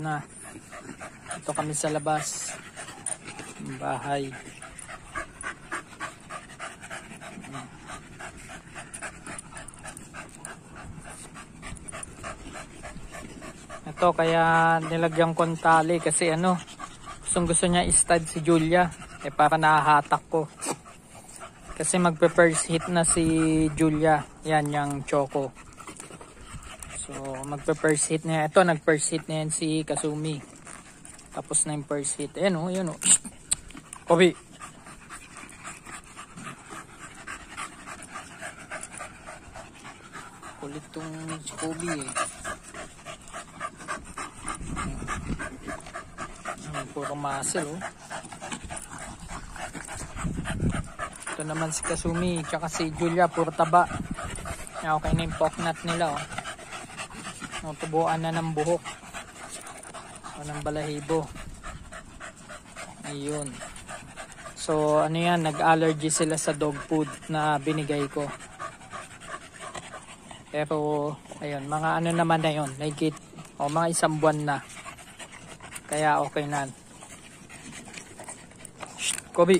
na. Ito kami sa labas. Bahay. Ito kaya nilagyan ko ng tali kasi ano, gusto niya i-stud si Julia. Para nahahatak ko. Kasi magpe-first hit na si Julia. Yan yung Choco. So magpe-first hit na. Ito nag-first hit na yan si Kasumi. Tapos na yung first hit. Ayan o, ayan o. Kobe. Kulit tong si Kobe eh. Puro muscle oh. Ito naman si Kasumi tsaka si Julia puro taba. Okay na yung poknat nila oh. Tubuan na ng buhok o ng balahibo. Ayun. So ano yan, nag-allergy sila sa dog food na binigay ko. Pero ayun, mga ano naman na yun, like it, mga isang buwan na. Kaya okay na. Shh, Kobe.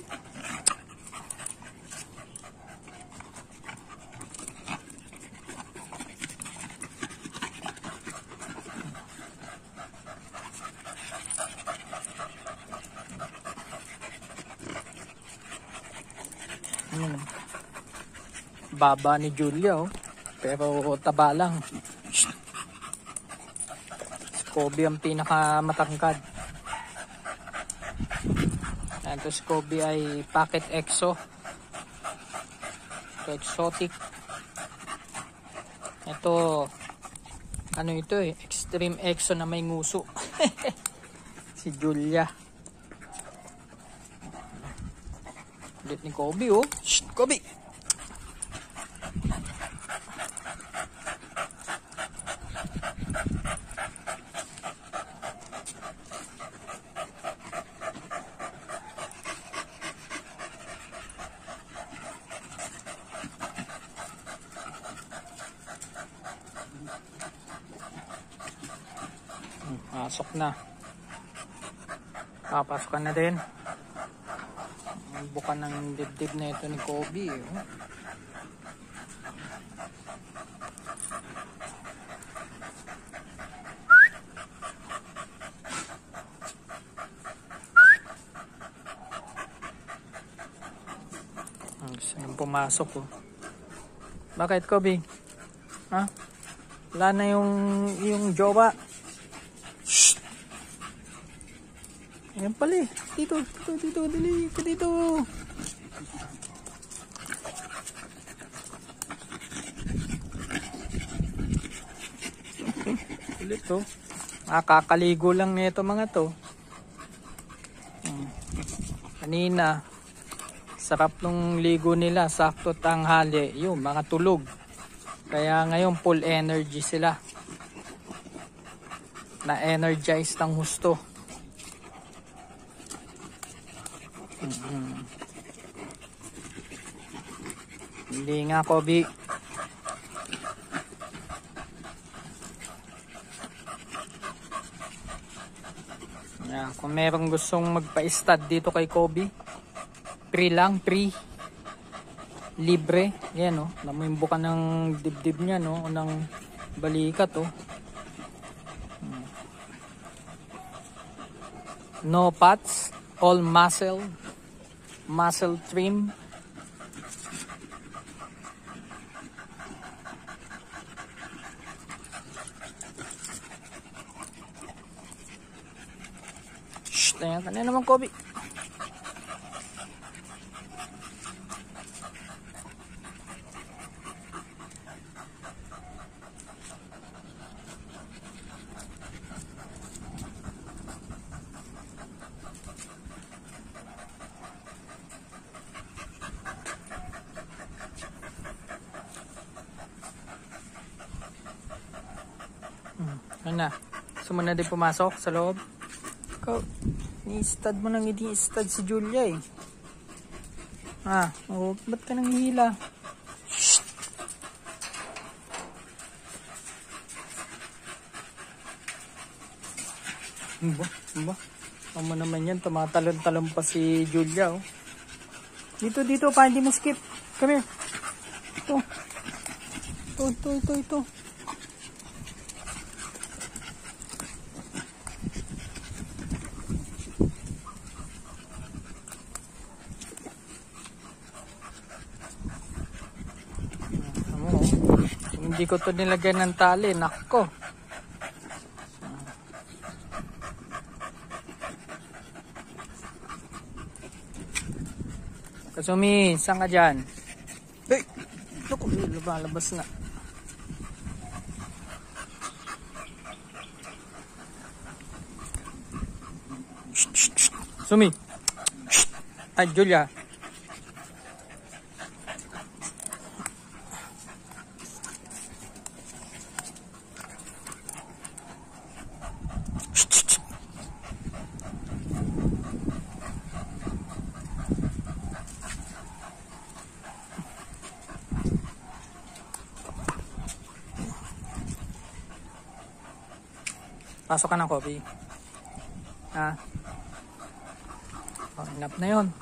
Baba ni Julia oh. Pero taba lang. Shh. Si Kobe ang pinakamatangkad. Ito si Kobe ay Pocket Exo. Ito exotic. Ito ano ito eh, Extreme Exo na may nguso. Si Julia. Ulit ni Kobe oh. Shh, Kobe. Pasok na. Papasok ka na din. Buka ng dibdib na ito ni Kobe. Gusto nang pumasok. Bakit Kobe? Ha? Wala na yung jowa. Shh. Ayan pala eh. Dito, dali ka dito. Ulit to. Kakaligo lang nito mga to. Kanina, sarap nung ligo nila. Sakto tanghali. Yung mga tulog. Kaya ngayon full energy sila. Na-energized ng husto. Hindi nga Kobe. Yeah, kung merong gustong magpa-stud dito kay Kobe, free lang, free. Libre. Yan oh. Namimbuka ng dibdib niya no, ng balikat oh. No pats, all muscle trim. Shh, tanya ka na naman Kobe. Ano na? Gusto mo na din pumasok sa loob? Ikaw, ni-stud mo nang i-stud si Julia eh. Ba't ka nang hila? Shh! Ba? Ano naman yan, tumatalon-talon pa si Julia, oh. Dito, pa, hindi mo skip. Come here. Ito. Hindi ko to nilagay ng tali, nako. Kasumi, saan ka dyan? Hey! Naku, lumalabas na. Shh. Sumi! Ay, Julia. Pasok ka ng coffee. Ha? Oh, enough na yun.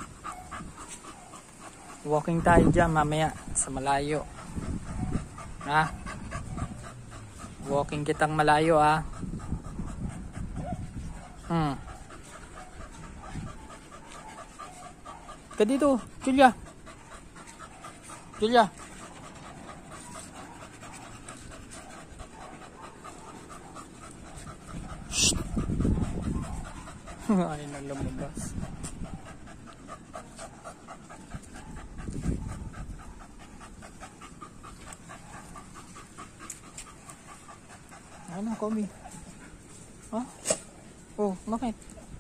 Walking tayo dyan mamaya sa malayo. Ha? Walking kitang malayo, ha? Ka dito, Julia. Ay, nalumabas. Ano, Kobe? Ha? Oh, bakit?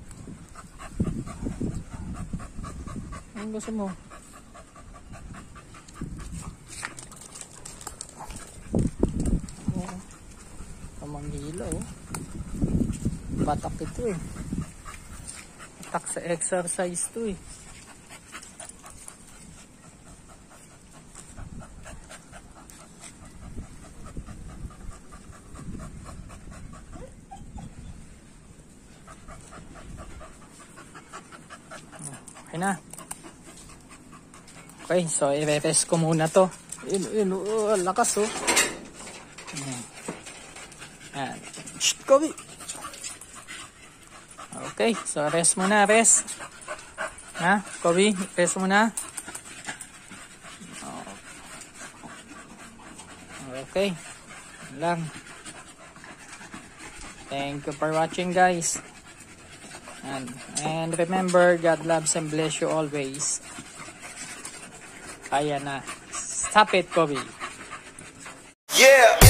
Anong gusto mo? Oh, kamangila, oh. Batak ito, eh. Batak sa exercise to, eh. Okay na. Okay, so i-rest ko muna to. Lakas, oh. Yan. Shh, Kobe. Okay, so rest muna, rest. Ha, Kobe, rest muna. Okay, lang. Thank you for watching, guys. And remember, God loves and bless you always. Kaya na. Stop it, Kobe. Yeah!